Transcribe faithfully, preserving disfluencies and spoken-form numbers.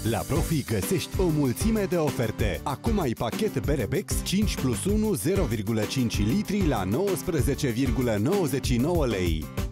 La Profi găsești o mulțime de oferte. Acum ai pachet Berebex cinci plus unu zero virgulă cinci litri la nouăsprezece virgulă nouăzeci și nouă lei.